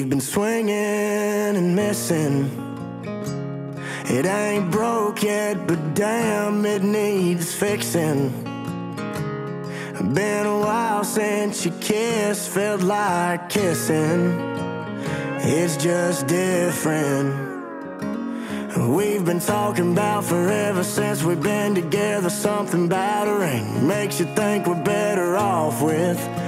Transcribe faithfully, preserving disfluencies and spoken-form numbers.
We've been swinging and missing. It ain't broke yet, but damn, it needs fixing. Been a while since you kissed, felt like kissing. It's just different. We've been talking about forever since we've been together. Something about a ring makes you think we're better off with